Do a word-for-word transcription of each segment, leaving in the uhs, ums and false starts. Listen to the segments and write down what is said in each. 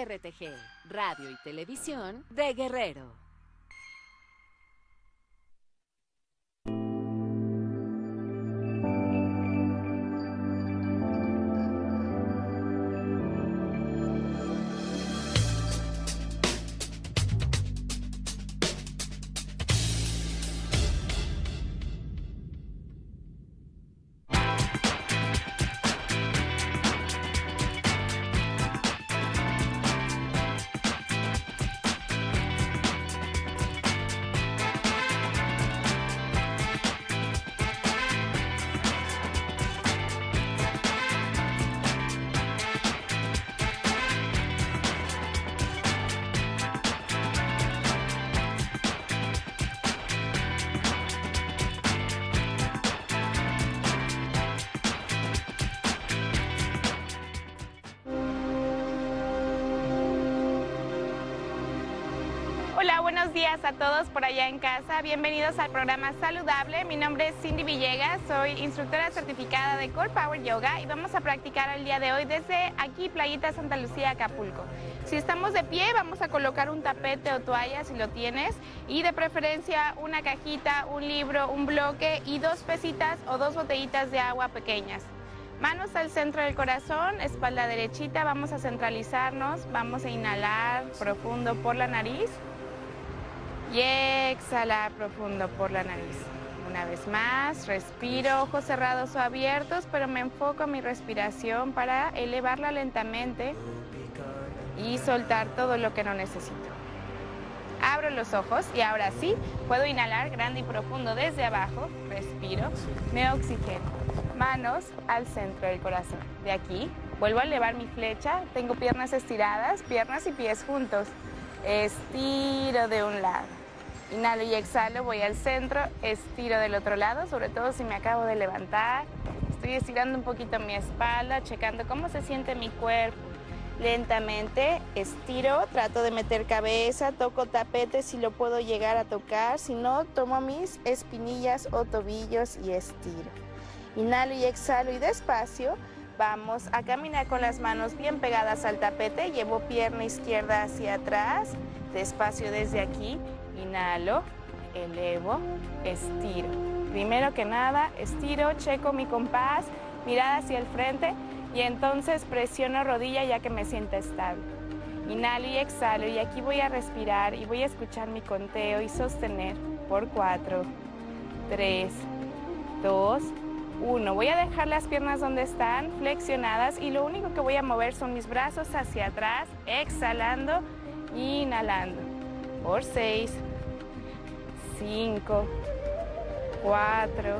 R T G, Radio y Televisión de Guerrero. Hola, buenos días a todos por allá en casa. Bienvenidos al programa Saludable. Mi nombre es Cindy Villegas, soy instructora certificada de Core Power Yoga y vamos a practicar el día de hoy desde aquí, Playita Santa Lucía, Acapulco. Si estamos de pie, vamos a colocar un tapete o toalla si lo tienes y de preferencia una cajita, un libro, un bloque y dos pesitas o dos botellitas de agua pequeñas. Manos al centro del corazón, espalda derechita, vamos a centralizarnos, vamos a inhalar profundo por la nariz. Y exhalar profundo por la nariz. Una vez más, respiro, ojos cerrados o abiertos, pero me enfoco en mi respiración para elevarla lentamente y soltar todo lo que no necesito. Abro los ojos y ahora sí, puedo inhalar grande y profundo desde abajo, respiro, me oxigeno. Manos al centro del corazón. De aquí, vuelvo a elevar mi flecha, tengo piernas estiradas, piernas y pies juntos. Estiro de un lado. Inhalo y exhalo, voy al centro, estiro del otro lado, sobre todo si me acabo de levantar. Estoy estirando un poquito mi espalda, checando cómo se siente mi cuerpo. Lentamente estiro, trato de meter cabeza, toco tapete si lo puedo llegar a tocar, si no, tomo mis espinillas o tobillos y estiro. Inhalo y exhalo y despacio vamos a caminar con las manos bien pegadas al tapete, llevo pierna izquierda hacia atrás, despacio desde aquí. Inhalo, elevo, estiro. Primero que nada, estiro, checo mi compás, mirada hacia el frente y entonces presiono rodilla ya que me sienta estable. Inhalo y exhalo y aquí voy a respirar y voy a escuchar mi conteo y sostener por cuatro, tres, dos, uno. Voy a dejar las piernas donde están, flexionadas y lo único que voy a mover son mis brazos hacia atrás, exhalando, inhalando. Por seis, cinco, cuatro,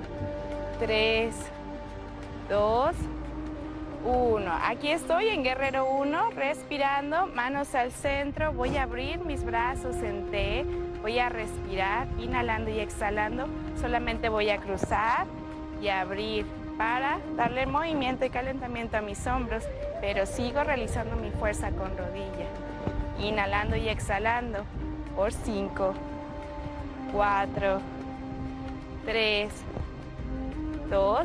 tres, dos, uno. Aquí estoy en Guerrero uno, respirando, manos al centro. Voy a abrir mis brazos en T, voy a respirar, inhalando y exhalando. Solamente voy a cruzar y abrir para darle movimiento y calentamiento a mis hombros, pero sigo realizando mi fuerza con rodilla. Inhalando y exhalando por cinco, cuatro, tres, dos,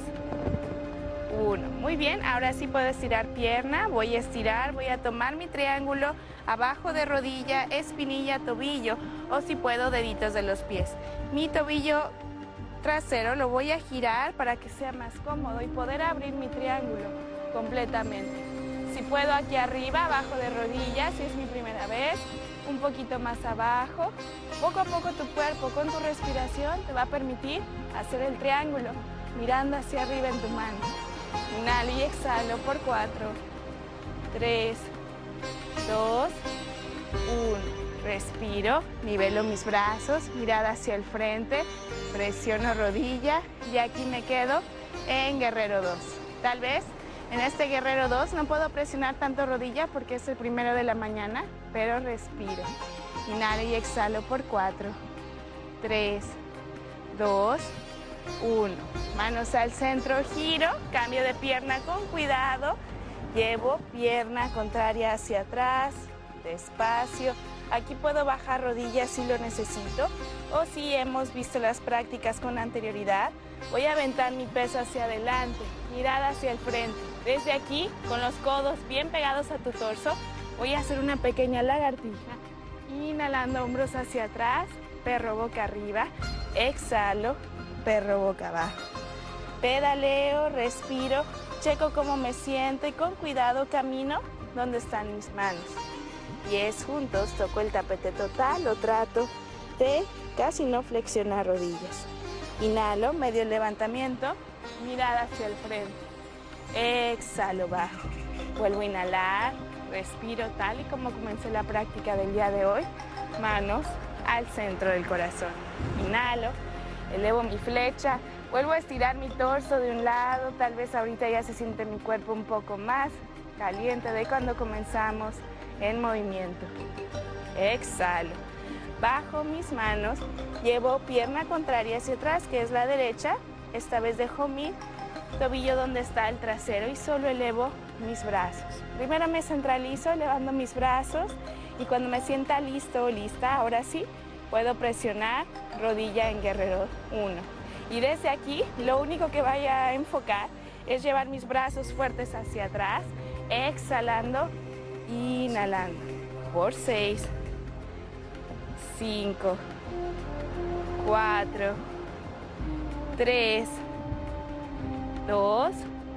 uno. Muy bien, ahora sí puedo estirar pierna, voy a estirar, voy a tomar mi triángulo abajo de rodilla, espinilla, tobillo o si puedo deditos de los pies. Mi tobillo trasero lo voy a girar para que sea más cómodo y poder abrir mi triángulo completamente. Si puedo aquí arriba, abajo de rodillas, si es mi primera vez, un poquito más abajo. Poco a poco tu cuerpo con tu respiración te va a permitir hacer el triángulo mirando hacia arriba en tu mano. Inhalo y exhalo por cuatro, tres, dos, uno. Respiro, nivelo mis brazos, mirada hacia el frente, presiono rodilla y aquí me quedo en Guerrero dos. Tal vez en este Guerrero dos no puedo presionar tanto rodilla porque es el primero de la mañana, pero respiro. Inhalo y exhalo por cuatro, tres, dos, uno. Manos al centro, giro, cambio de pierna con cuidado. Llevo pierna contraria hacia atrás, despacio. Aquí puedo bajar rodillas si lo necesito o si hemos visto las prácticas con anterioridad. Voy a aventar mi peso hacia adelante, mirada hacia el frente. Desde aquí, con los codos bien pegados a tu torso, Voy a hacer una pequeña lagartija. Inhalando, hombros hacia atrás, perro boca arriba. Exhalo, perro boca abajo. Pedaleo, respiro, checo cómo me siento y con cuidado camino donde están mis manos. Pies juntos, toco el tapete total o trato de casi no flexionar rodillas. Inhalo, medio levantamiento, mirada hacia el frente. Exhalo, bajo. Vuelvo a inhalar, respiro tal y como comencé la práctica del día de hoy. Manos al centro del corazón. Inhalo, elevo mi flecha, vuelvo a estirar mi torso de un lado. Tal vez ahorita ya se siente mi cuerpo un poco más caliente de cuando comenzamos en movimiento. Exhalo. Bajo mis manos, llevo pierna contraria hacia atrás, que es la derecha. Esta vez dejo mi tobillo donde está el trasero y solo elevo mis brazos. Primero me centralizo elevando mis brazos y cuando me sienta listo o lista, ahora sí, puedo presionar rodilla en guerrero uno. Y desde aquí, lo único que vaya a enfocar es llevar mis brazos fuertes hacia atrás, exhalando, inhalando. Por seis, cinco, cuatro, tres, dos,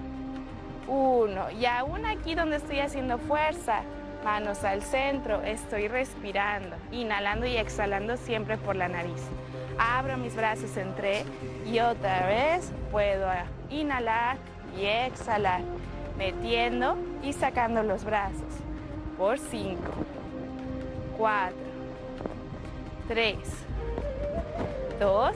uno. Y aún aquí donde estoy haciendo fuerza, manos al centro, estoy respirando, inhalando y exhalando siempre por la nariz. Abro mis brazos entre y otra vez puedo inhalar y exhalar, metiendo y sacando los brazos. Por cinco, cuatro, tres, dos,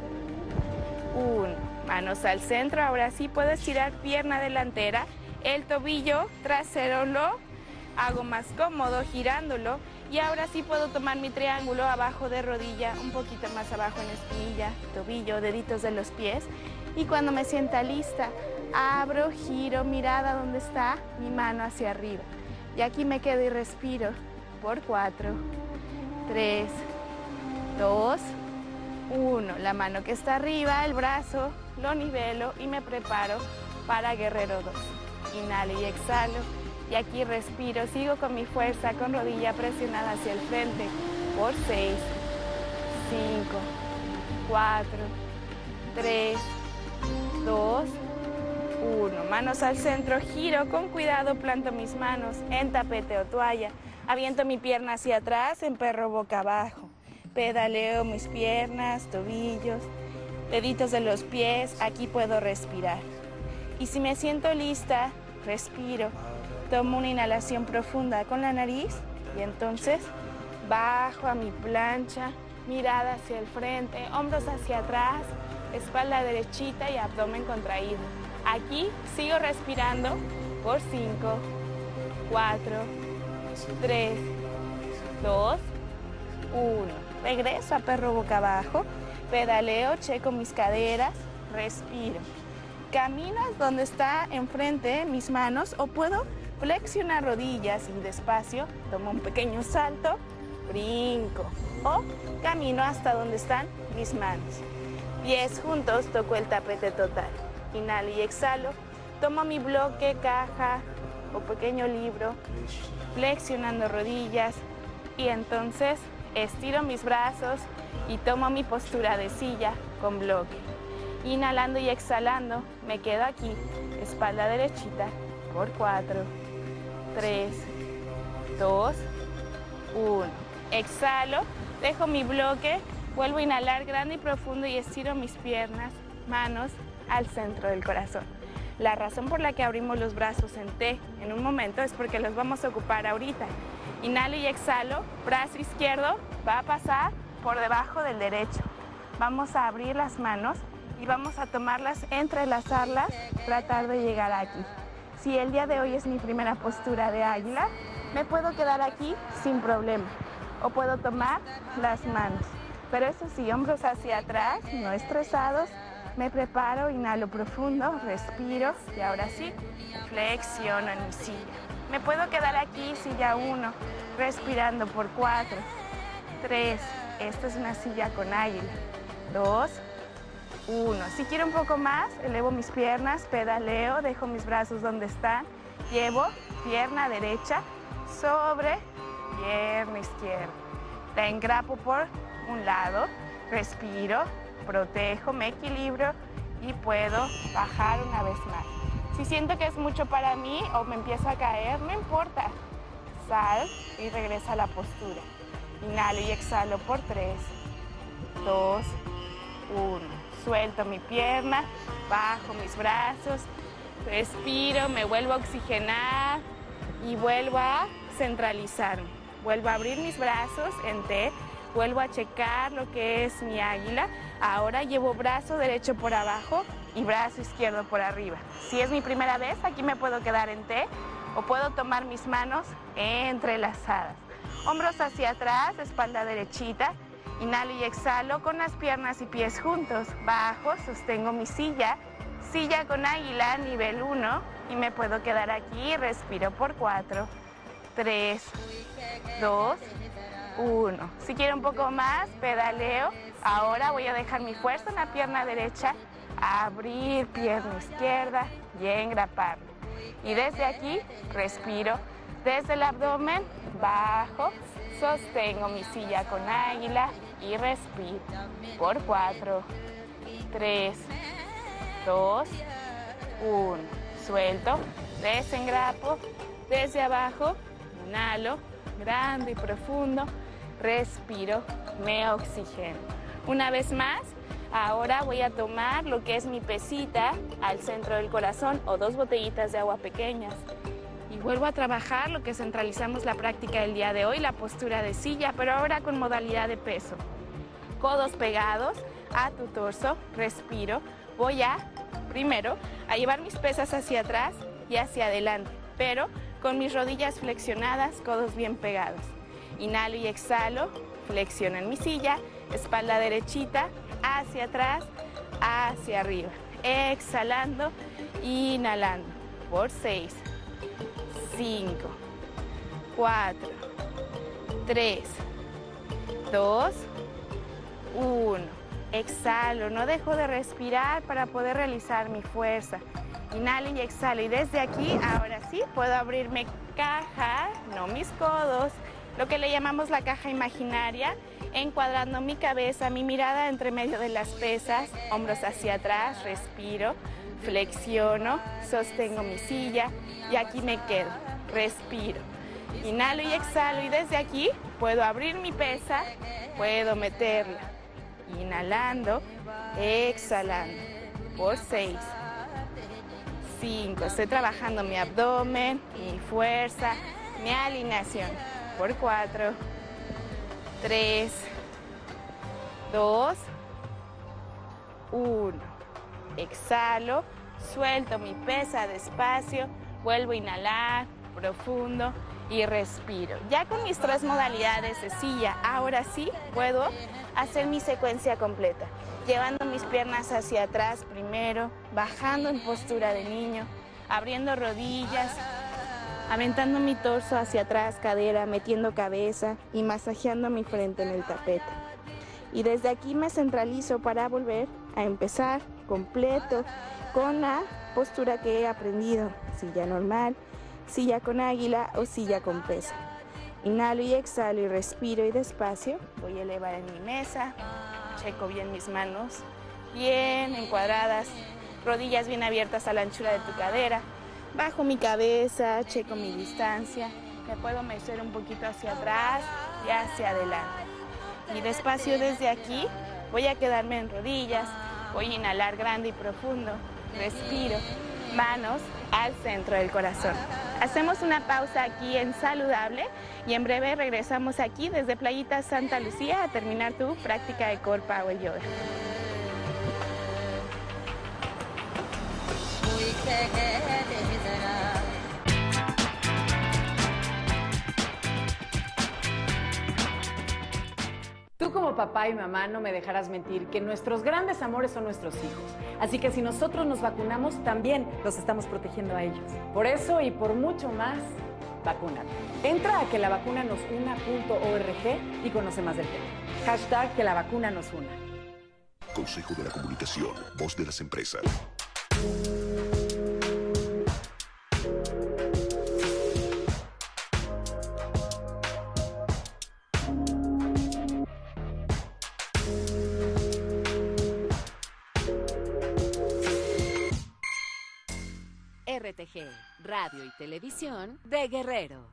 uno. Manos al centro, ahora sí puedo estirar pierna delantera, el tobillo trasero lo hago más cómodo girándolo y ahora sí puedo tomar mi triángulo abajo de rodilla, un poquito más abajo en espinilla, tobillo, deditos de los pies y cuando me sienta lista, abro, giro, mirada donde está mi mano hacia arriba y aquí me quedo y respiro por cuatro, tres, dos, uno. La mano que está arriba, el brazo, lo nivelo y me preparo para guerrero dos. Inhalo y exhalo. Y aquí respiro, sigo con mi fuerza, con rodilla presionada hacia el frente. Por seis, cinco, cuatro, tres, dos, uno. Manos al centro, giro con cuidado, planto mis manos en tapete o toalla. Aviento mi pierna hacia atrás en perro boca abajo. Pedaleo mis piernas, tobillos, deditos de los pies, aquí puedo respirar. Y si me siento lista, respiro, tomo una inhalación profunda con la nariz y entonces bajo a mi plancha, mirada hacia el frente, hombros hacia atrás, espalda derechita y abdomen contraído. Aquí sigo respirando por cinco, cuatro, tres, dos, uno. Regreso a perro boca abajo, pedaleo, checo mis caderas, respiro. Caminas donde está enfrente mis manos o puedo flexionar rodillas y despacio, tomo un pequeño salto, brinco o camino hasta donde están mis manos. Pies juntos, toco el tapete total. Inhalo y exhalo, tomo mi bloque, caja o pequeño libro, flexionando rodillas y entonces estiro mis brazos y tomo mi postura de silla con bloque. Inhalando y exhalando, me quedo aquí, espalda derechita, por cuatro, tres, dos, uno. Exhalo, dejo mi bloque, vuelvo a inhalar grande y profundo y estiro mis piernas, manos al centro del corazón. La razón por la que abrimos los brazos en T en un momento es porque los vamos a ocupar ahorita. Inhalo y exhalo, brazo izquierdo va a pasar por debajo del derecho. Vamos a abrir las manos y vamos a tomarlas, entrelazarlas, tratar de llegar aquí. Si el día de hoy es mi primera postura de águila, me puedo quedar aquí sin problema o puedo tomar las manos. Pero eso sí, hombros hacia atrás, no estresados, me preparo, inhalo profundo, respiro y ahora sí, flexiono en mi silla. Me puedo quedar aquí, silla uno, respirando por cuatro, tres, esta es una silla con águila, dos, uno. Si quiero un poco más, elevo mis piernas, pedaleo, dejo mis brazos donde están, llevo pierna derecha, sobre pierna izquierda. La engrapo por un lado, respiro, protejo, me equilibro y puedo bajar una vez más. Si siento que es mucho para mí o me empiezo a caer, no importa. Sal y regresa a la postura. Inhalo y exhalo por tres, dos, uno. Suelto mi pierna, bajo mis brazos, respiro, me vuelvo a oxigenar y vuelvo a centralizarme. Vuelvo a abrir mis brazos en T, vuelvo a checar lo que es mi águila. Ahora llevo brazo derecho por abajo y brazo izquierdo por arriba. Si es mi primera vez, aquí me puedo quedar en T o puedo tomar mis manos entrelazadas. Hombros hacia atrás, espalda derechita. Inhalo y exhalo con las piernas y pies juntos. Bajo, sostengo mi silla. Silla con águila, nivel uno. Y me puedo quedar aquí. Respiro por cuatro, tres, dos, uno. Si quiero un poco más, pedaleo. Ahora voy a dejar mi fuerza en la pierna derecha. Abrir pierna izquierda y engraparlo. Y desde aquí, respiro. Desde el abdomen, bajo. Sostengo mi silla con águila y respiro por cuatro, tres, dos, uno. Suelto, desengrapo, desde abajo, inhalo, grande y profundo, respiro, me oxigeno. Una vez más, ahora voy a tomar lo que es mi pesita al centro del corazón o dos botellitas de agua pequeñas. Y vuelvo a trabajar lo que centralizamos la práctica del día de hoy, la postura de silla, pero ahora con modalidad de peso. Codos pegados a tu torso, respiro. Voy a, primero, a llevar mis pesas hacia atrás y hacia adelante, pero con mis rodillas flexionadas, codos bien pegados. Inhalo y exhalo, flexiono en mi silla, espalda derechita, hacia atrás, hacia arriba. Exhalando, inhalando, por seis. cinco, cuatro, tres, dos, uno. Exhalo, no dejo de respirar para poder realizar mi fuerza. Inhalo y exhalo y desde aquí, ahora sí, puedo abrirme caja, no mis codos, lo que le llamamos la caja imaginaria, encuadrando mi cabeza, mi mirada entre medio de las pesas, hombros hacia atrás, respiro. Flexiono, sostengo mi silla y aquí me quedo, respiro. Inhalo y exhalo y desde aquí puedo abrir mi pesa, puedo meterla. Inhalando, exhalando, por seis, cinco. Estoy trabajando mi abdomen, mi fuerza, mi alineación. Por cuatro, tres, dos, uno. Exhalo, suelto mi pesa despacio, vuelvo a inhalar profundo y respiro. Ya con mis tres modalidades de silla, ahora sí puedo hacer mi secuencia completa. Llevando mis piernas hacia atrás primero, bajando en postura de niño, abriendo rodillas, aventando mi torso hacia atrás, cadera, metiendo cabeza y masajeando mi frente en el tapete. Y desde aquí me centralizo para volver a empezar completo con la postura que he aprendido. Silla normal, silla con águila o silla con pesa. Inhalo y exhalo y respiro y despacio. Voy a elevar en mi mesa. Checo bien mis manos, bien encuadradas, rodillas bien abiertas a la anchura de tu cadera. Bajo mi cabeza, checo mi distancia. Me puedo mecer un poquito hacia atrás y hacia adelante. Y despacio desde aquí voy a quedarme en rodillas, voy a inhalar grande y profundo, respiro, manos al centro del corazón. Hacemos una pausa aquí en Saludable y en breve regresamos aquí desde Playita Santa Lucía a terminar tu práctica de Core Power Yoga. Tú como papá y mamá no me dejarás mentir que nuestros grandes amores son nuestros hijos. Así que si nosotros nos vacunamos, también los estamos protegiendo a ellos. Por eso y por mucho más, vacúnate. Entra a que la vacuna nos una punto org y conoce más del tema. Hashtag que la vacuna nos una. Consejo de la Comunicación, voz de las empresas. R T G, Radio y Televisión de Guerrero.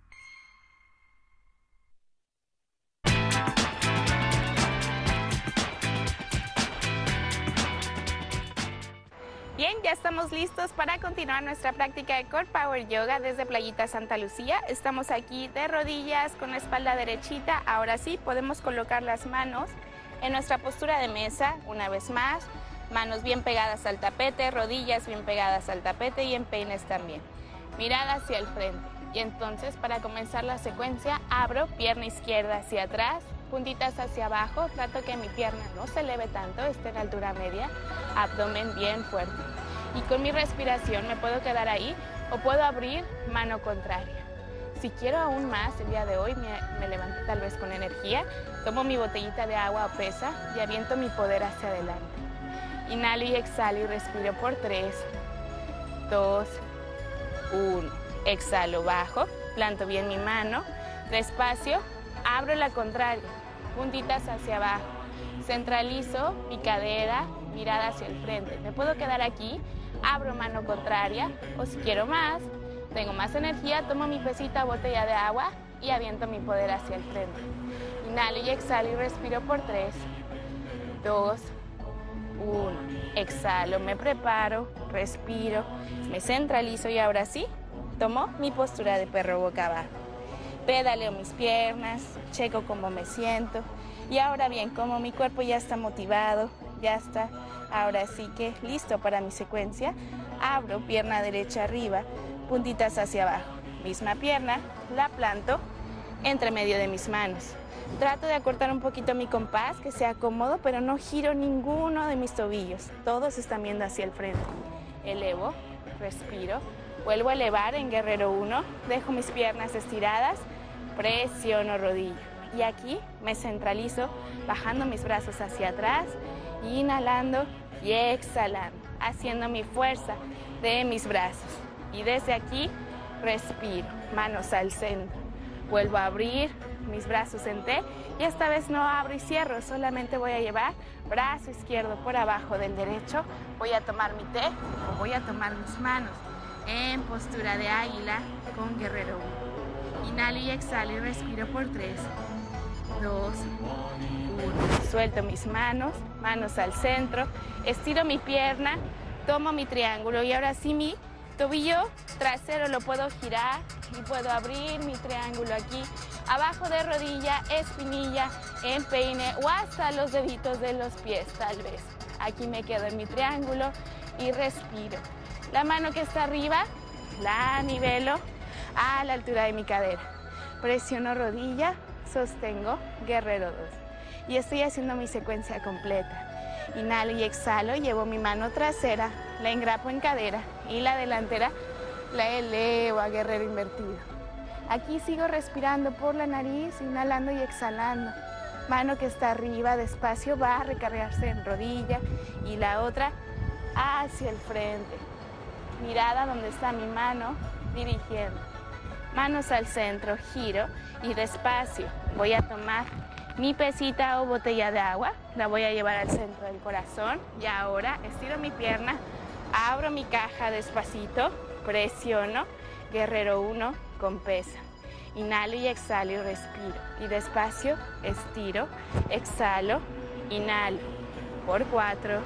Bien, ya estamos listos para continuar nuestra práctica de Core Power Yoga desde Playita Santa Lucía. Estamos aquí de rodillas con la espalda derechita. Ahora sí, podemos colocar las manos en nuestra postura de mesa una vez más. Manos bien pegadas al tapete, rodillas bien pegadas al tapete y empeines también. Mirada hacia el frente. Y entonces, para comenzar la secuencia, abro pierna izquierda hacia atrás, puntitas hacia abajo, trato que mi pierna no se eleve tanto, esté en altura media, abdomen bien fuerte. Y con mi respiración me puedo quedar ahí o puedo abrir mano contraria. Si quiero aún más, el día de hoy me, me levanto tal vez con energía, tomo mi botellita de agua o pesa y aviento mi poder hacia adelante. Inhalo y exhalo y respiro por tres, dos, uno. Exhalo, bajo, planto bien mi mano, despacio, abro la contraria, puntitas hacia abajo, centralizo mi cadera, mirada hacia el frente. Me puedo quedar aquí, abro mano contraria o si quiero más, tengo más energía, tomo mi pesita o botella de agua y aviento mi poder hacia el frente. Inhalo y exhalo y respiro por tres, dos, uno. Exhalo, me preparo, respiro, me centralizo y ahora sí, tomo mi postura de perro boca abajo. Pedaleo mis piernas, checo cómo me siento. Y ahora bien, como mi cuerpo ya está motivado, ya está, ahora sí que listo para mi secuencia, abro pierna derecha arriba, puntitas hacia abajo. Misma pierna, la planto entre medio de mis manos. Trato de acortar un poquito mi compás, que sea cómodo, pero no giro ninguno de mis tobillos. Todos están viendo hacia el frente. Elevo, respiro. Vuelvo a elevar en Guerrero uno, dejo mis piernas estiradas, presiono rodilla. Y aquí me centralizo, bajando mis brazos hacia atrás, inhalando y exhalando, haciendo mi fuerza de mis brazos. Y desde aquí respiro, manos al centro. Vuelvo a abrir mis brazos en T y esta vez no abro y cierro, solamente voy a llevar brazo izquierdo por abajo del derecho. Voy a tomar mi T o voy a tomar mis manos en postura de águila con Guerrero uno. Inhalo y exhalo y respiro por tres, dos, uno. Suelto mis manos, manos al centro, estiro mi pierna, tomo mi triángulo y ahora sí mi tobillo trasero lo puedo girar y puedo abrir mi triángulo aquí, abajo de rodilla, espinilla, empeine o hasta los deditos de los pies tal vez. Aquí me quedo en mi triángulo y respiro. La mano que está arriba la nivelo a la altura de mi cadera. Presiono rodilla, sostengo, Guerrero dos. Y estoy haciendo mi secuencia completa. Inhalo y exhalo, llevo mi mano trasera, la engrapo en cadera y la delantera la elevo a Guerrero invertido. Aquí sigo respirando por la nariz, inhalando y exhalando. Mano que está arriba, despacio, va a recargarse en rodilla y la otra hacia el frente. Mirada donde está mi mano, dirigiendo. Manos al centro, giro y despacio voy a tomar mi pesita o botella de agua, la voy a llevar al centro del corazón y ahora estiro mi pierna, abro mi caja despacito, presiono, Guerrero uno con pesa. Inhalo y exhalo y respiro. Y despacio, estiro, exhalo, inhalo. Por cuatro,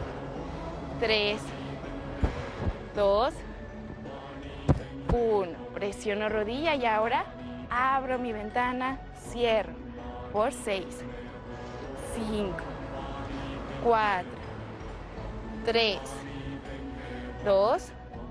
tres, dos, uno. Presiono rodilla y ahora abro mi ventana, cierro. Por seis, cinco, cuatro, tres, dos,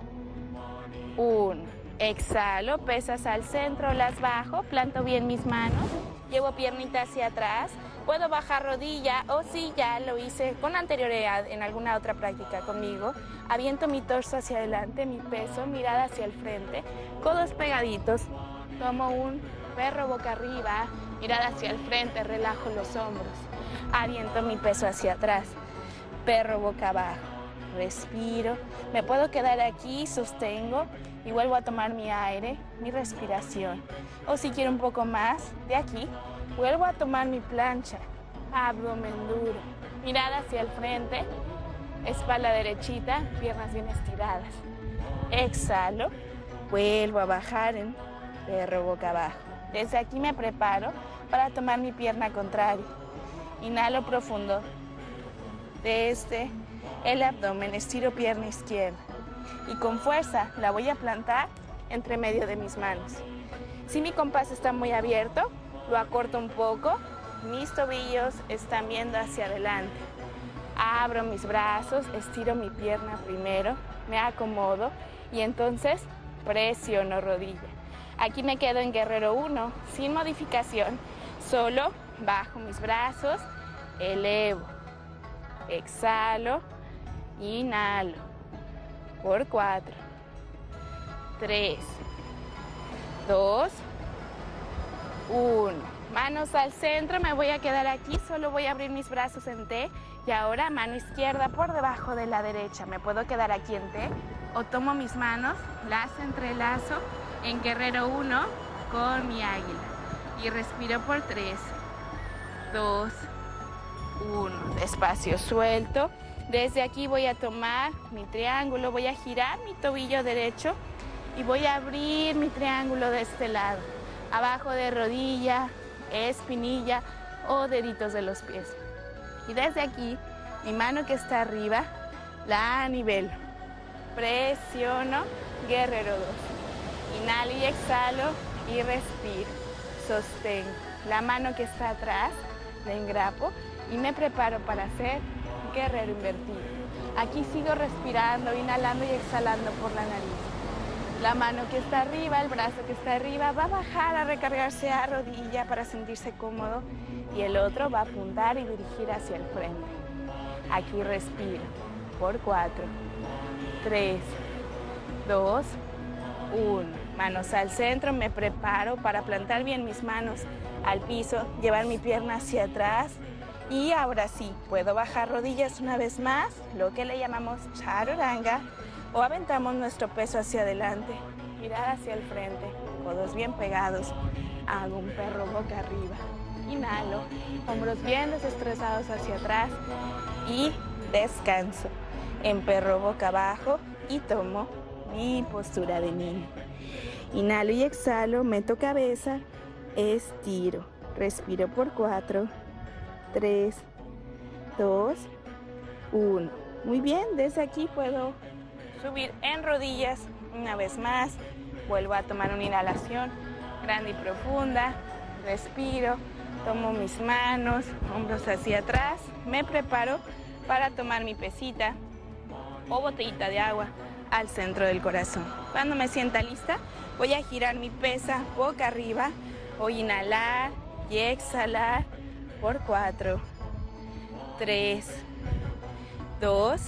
uno. Exhalo, pesas al centro, las bajo, planto bien mis manos, llevo piernita hacia atrás, puedo bajar rodilla o si ya lo hice con anterioridad en alguna otra práctica conmigo, aviento mi torso hacia adelante, mi peso, mirada hacia el frente, codos pegaditos, tomo un perro boca arriba, mirada hacia el frente, relajo los hombros, aviento mi peso hacia atrás, perro boca abajo, respiro, me puedo quedar aquí, sostengo y vuelvo a tomar mi aire, mi respiración. O si quiero un poco más, de aquí, vuelvo a tomar mi plancha, abdomen duro, mirada hacia el frente, espalda derechita, piernas bien estiradas. Exhalo, vuelvo a bajar en perro boca abajo. Desde aquí me preparo para tomar mi pierna contraria. Inhalo profundo. Desde el abdomen estiro pierna izquierda y con fuerza la voy a plantar entre medio de mis manos. Si mi compás está muy abierto, lo acorto un poco. Mis tobillos están viendo hacia adelante. Abro mis brazos, estiro mi pierna primero, me acomodo y entonces presiono rodilla. Aquí me quedo en guerrero uno, sin modificación. Solo bajo mis brazos, elevo, exhalo, inhalo. Por cuatro, tres, dos, uno. Manos al centro, me voy a quedar aquí, solo voy a abrir mis brazos en T. Y ahora mano izquierda por debajo de la derecha. Me puedo quedar aquí en T o tomo mis manos, las entrelazo en guerrero uno con mi águila. Y respiro por tres, dos, uno. Despacio, suelto. Desde aquí voy a tomar mi triángulo, voy a girar mi tobillo derecho y voy a abrir mi triángulo de este lado. Abajo de rodilla, espinilla o deditos de los pies. Y desde aquí, mi mano que está arriba, la nivelo. Presiono, guerrero dos. Inhalo y exhalo y respiro. Sostengo. La mano que está atrás, la engrapo y me preparo para hacer guerrero invertido. Aquí sigo respirando, inhalando y exhalando por la nariz. La mano que está arriba, el brazo que está arriba va a bajar a recargarse a rodilla para sentirse cómodo y el otro va a apuntar y dirigir hacia el frente. Aquí respiro por cuatro, tres, dos, uno. Manos al centro, me preparo para plantar bien mis manos al piso, llevar mi pierna hacia atrás y ahora sí, puedo bajar rodillas una vez más, lo que le llamamos chaturanga, o aventamos nuestro peso hacia adelante, mirar hacia el frente, codos bien pegados, hago un perro boca arriba. Inhalo, hombros bien desestresados hacia atrás y descanso en perro boca abajo y tomo mi postura de niño. Inhalo y exhalo, meto cabeza, estiro, respiro por cuatro, tres, dos, uno. Muy bien, desde aquí puedo subir en rodillas una vez más, vuelvo a tomar una inhalación grande y profunda, respiro, tomo mis manos, hombros hacia atrás, me preparo para tomar mi pesita o botellita de agua al centro del corazón. Cuando me sienta lista, voy a girar mi pesa boca arriba, voy a inhalar y exhalar por cuatro, tres, dos,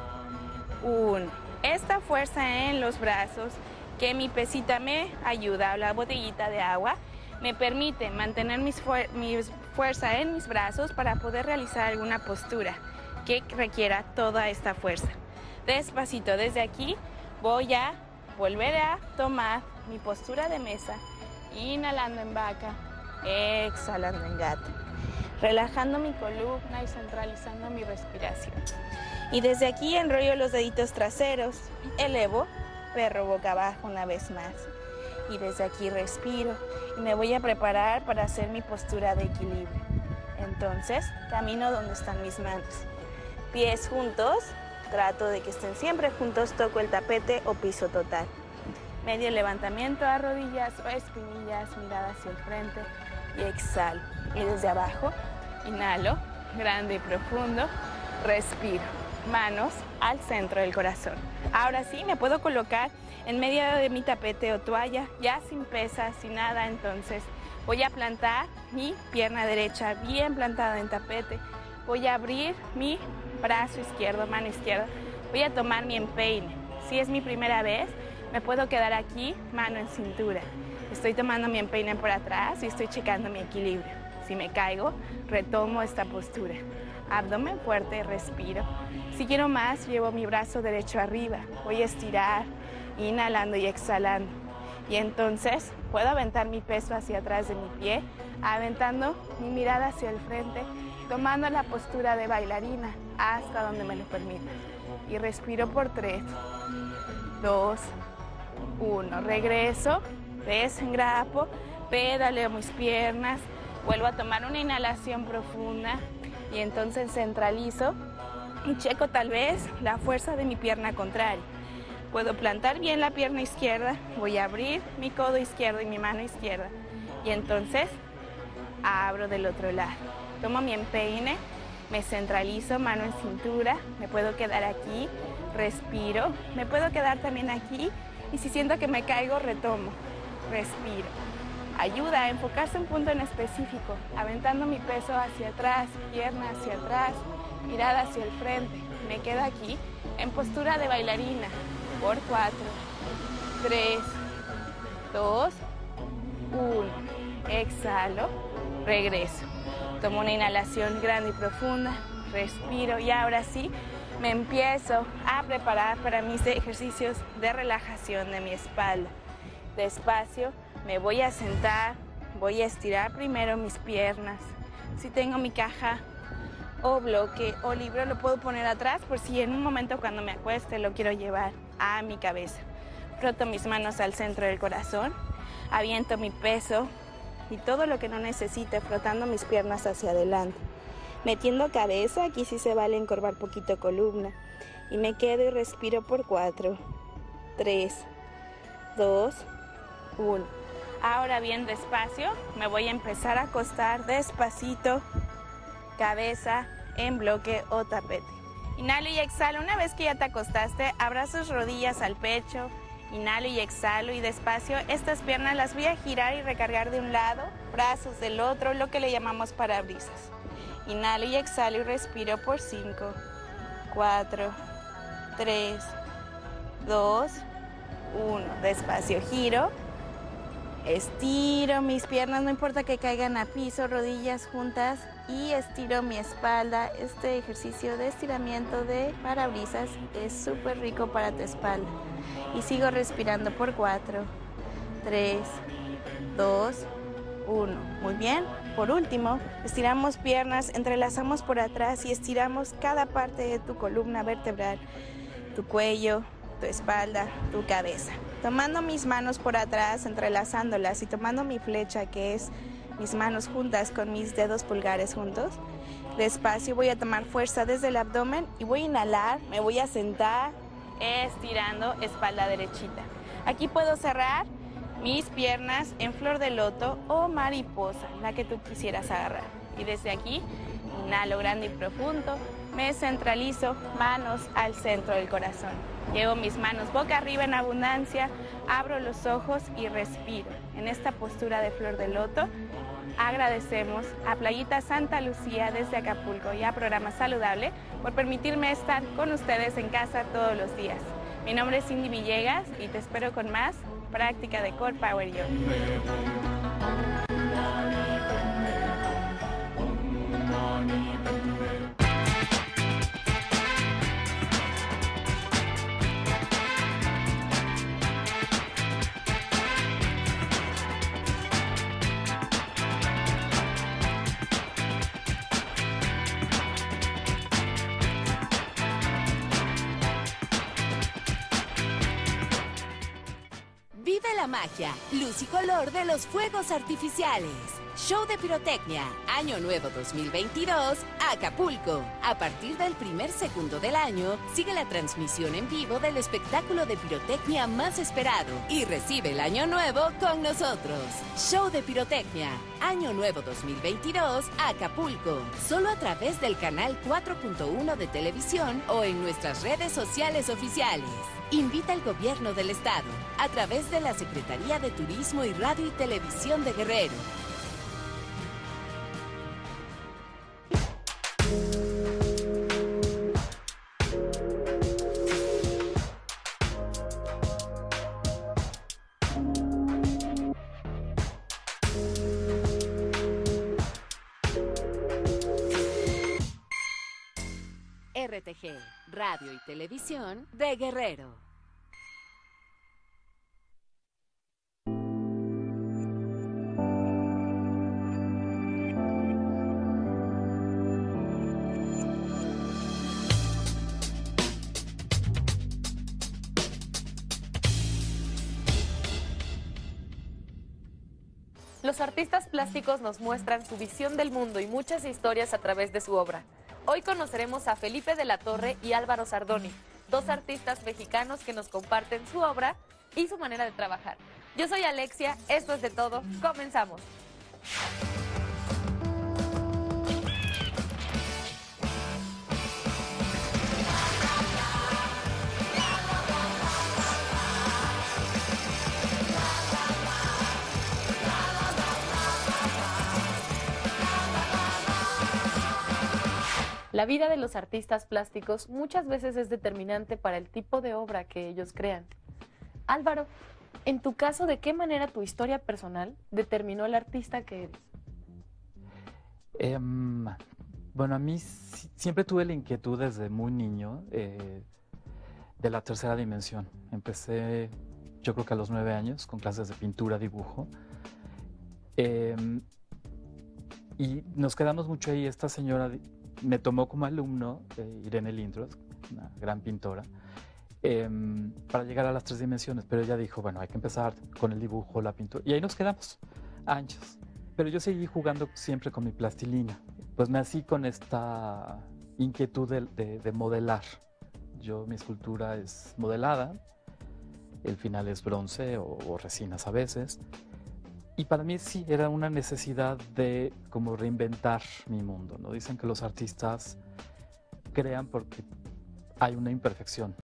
uno. Esta fuerza en los brazos que mi pesita me ayuda, la botellita de agua, me permite mantener mis fuer mi fuerza en mis brazos para poder realizar alguna postura que requiera toda esta fuerza. Despacito desde aquí voy a volver a tomar mi postura de mesa, inhalando en vaca, exhalando en gato, relajando mi columna y centralizando mi respiración. Y desde aquí enrollo los deditos traseros, elevo, perro boca abajo una vez más. Y desde aquí respiro y me voy a preparar para hacer mi postura de equilibrio. Entonces, camino donde están mis manos. Pies juntos, trato de que estén siempre juntos, toco el tapete o piso total. Medio levantamiento a rodillas o espinillas, mirada hacia el frente y exhalo. Y desde abajo, inhalo, grande y profundo, respiro. Manos al centro del corazón. Ahora sí, me puedo colocar en medio de mi tapete o toalla, ya sin pesas, sin nada. Entonces voy a plantar mi pierna derecha bien plantada en tapete. Voy a abrir mi brazo izquierdo, mano izquierda. Voy a tomar mi empeine. Si es mi primera vez, me puedo quedar aquí, mano en cintura. Estoy tomando mi empeine por atrás y estoy checando mi equilibrio. Si me caigo, retomo esta postura. Abdomen fuerte, respiro. Si quiero más, llevo mi brazo derecho arriba. Voy a estirar, inhalando y exhalando. Y entonces puedo aventar mi peso hacia atrás de mi pie, aventando mi mirada hacia el frente, tomando la postura de bailarina. hasta donde me lo permita. Y respiro por tres, dos, uno. Regreso, desengrapo, pedaleo mis piernas, vuelvo a tomar una inhalación profunda y entonces centralizo y checo tal vez la fuerza de mi pierna contraria. Puedo plantar bien la pierna izquierda, voy a abrir mi codo izquierdo y mi mano izquierda y entonces abro del otro lado. Tomo mi empeine, me centralizo, mano en cintura, me puedo quedar aquí, respiro, me puedo quedar también aquí y si siento que me caigo, retomo, respiro. Ayuda a enfocarse en un punto en específico, aventando mi peso hacia atrás, pierna hacia atrás, mirada hacia el frente. Me quedo aquí en postura de bailarina por cuatro, tres, dos, uno. Exhalo, regreso. Tomo una inhalación grande y profunda, respiro y ahora sí me empiezo a preparar para mis ejercicios de relajación de mi espalda. Despacio me voy a sentar, voy a estirar primero mis piernas. Si tengo mi caja o bloque o libro lo puedo poner atrás por si en un momento cuando me acueste lo quiero llevar a mi cabeza. Froto mis manos al centro del corazón, aviento mi peso y todo lo que no necesite frotando mis piernas hacia adelante. Metiendo cabeza, aquí sí se vale encorvar poquito columna. Y me quedo y respiro por cuatro, tres, dos, uno. Ahora bien, despacio, me voy a empezar a acostar despacito, cabeza en bloque o tapete. Inhalo y exhalo. Una vez que ya te acostaste, abrazo sus rodillas al pecho. Inhalo y exhalo y despacio estas piernas las voy a girar y recargar de un lado, brazos del otro, lo que le llamamos parabrisas. Inhalo y exhalo y respiro por cinco, cuatro, tres, dos, uno. Despacio, giro, estiro mis piernas, no importa que caigan a piso, rodillas juntas y estiro mi espalda. Este ejercicio de estiramiento de parabrisas es súper rico para tu espalda. Y sigo respirando por cuatro, tres, dos, uno. Muy bien. Por último, estiramos piernas, entrelazamos por atrás y estiramos cada parte de tu columna vertebral, tu cuello, tu espalda, tu cabeza. Tomando mis manos por atrás, entrelazándolas y tomando mi flecha, que es mis manos juntas con mis dedos pulgares juntos. Despacio voy a tomar fuerza desde el abdomen y voy a inhalar, me voy a sentar, estirando espalda derechita. Aquí puedo cerrar mis piernas en flor de loto o mariposa, la que tú quisieras agarrar. Y desde aquí, inhalo grande y profundo, me centralizo, manos al centro del corazón. Llevo mis manos boca arriba en abundancia, abro los ojos y respiro. En esta postura de flor de loto, agradecemos a Playita Santa Lucía desde Acapulco y a Programa Saludable por permitirme estar con ustedes en casa todos los días. Mi nombre es Cindy Villegas y te espero con más práctica de Core Power Yoga. Vive la magia, luz y color de los fuegos artificiales. Show de pirotecnia, Año Nuevo dos mil veintidós, Acapulco. A partir del primer segundo del año, sigue la transmisión en vivo del espectáculo de pirotecnia más esperado y recibe el Año Nuevo con nosotros. Show de pirotecnia, Año Nuevo dos mil veintidós, Acapulco. Solo a través del canal cuatro punto uno de televisión o en nuestras redes sociales oficiales. Invita al Gobierno del Estado a través de la Secretaría de Turismo y Radio y Televisión de Guerrero. R T G, Radio y Televisión de Guerrero. Los artistas plásticos nos muestran su visión del mundo y muchas historias a través de su obra. Hoy conoceremos a Felipe de la Torre y Álvaro Zardoni, dos artistas mexicanos que nos comparten su obra y su manera de trabajar. Yo soy Alexia, esto es De Todo, comenzamos. La vida de los artistas plásticos muchas veces es determinante para el tipo de obra que ellos crean. Álvaro, en tu caso, ¿de qué manera tu historia personal determinó el artista que eres? Eh, bueno, a mí si, siempre tuve la inquietud desde muy niño eh, de la tercera dimensión. Empecé, yo creo que a los nueve años, con clases de pintura, dibujo. Eh, y nos quedamos mucho ahí. Esta señora me tomó como alumno, eh, Irene Lindros, una gran pintora, eh, para llegar a las tres dimensiones. Pero ella dijo, bueno, hay que empezar con el dibujo, la pintura. Y ahí nos quedamos, años. Pero yo seguí jugando siempre con mi plastilina. Pues nací con esta inquietud de, de, de modelar. Yo, mi escultura es modelada, el final es bronce o, o resinas a veces. Y para mí sí, era una necesidad de como reinventar mi mundo, ¿no? Dicen que los artistas crean porque hay una imperfección